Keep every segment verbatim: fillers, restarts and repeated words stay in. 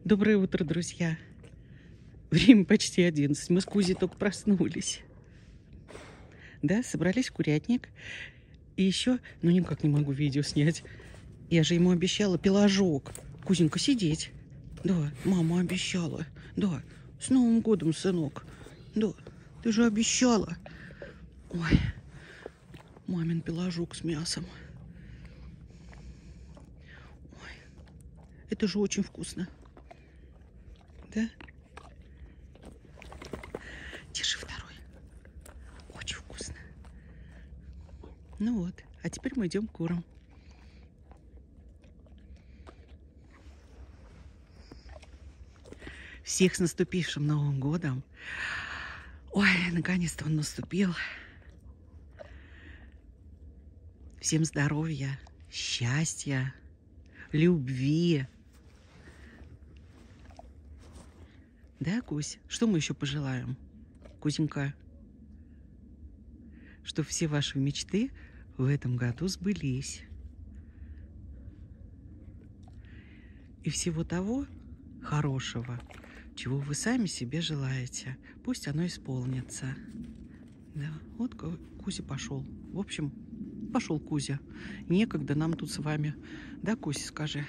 Доброе утро, друзья. Время почти одиннадцать. Мы с Кузей только проснулись. Да, собрались в курятник. И еще, ну никак не могу видео снять. Я же ему обещала пеложок. Кузенька, сидеть. Да, мама обещала. Да, с Новым годом, сынок. Да, ты же обещала. Ой, мамин пеложок с мясом. Ой, это же очень вкусно. Да? Держи второй. Очень вкусно. Ну вот, а теперь мы идем к курам. Всех с наступившим Новым годом. Ой, наконец-то он наступил. Всем здоровья, счастья, любви. Да, Кусь? Что мы еще пожелаем, Кузенька? Что все ваши мечты в этом году сбылись. И всего того хорошего, чего вы сами себе желаете. Пусть оно исполнится. Да, вот Кузя пошел. В общем, пошел Кузя. Некогда нам тут с вами. Да, Кузя, скажи.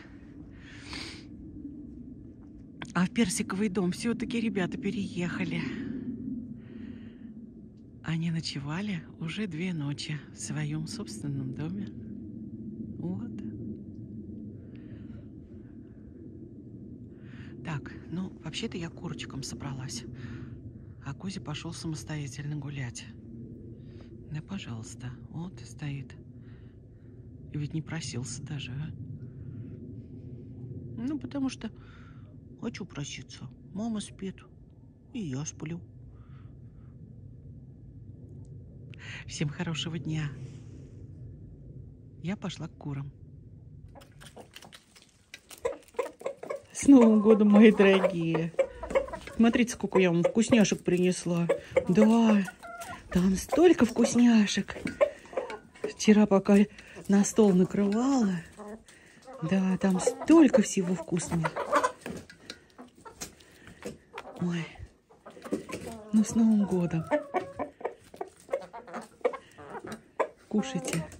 А в персиковый дом все-таки ребята переехали. Они ночевали уже две ночи в своем собственном доме. Вот. Так, ну, вообще-то я курочкам собралась. А Кузя пошел самостоятельно гулять. Да, пожалуйста. Вот стоит. И ведь не просился даже, а? Ну, потому что хочу проситься. Мама спит, и я сплю. Всем хорошего дня. Я пошла к курам. С Новым годом, мои дорогие. Смотрите, сколько я вам вкусняшек принесла. Да, там столько вкусняшек. Вчера, пока на стол накрывала, да, там столько всего вкусного. Ой, ну с Новым годом. Кушайте.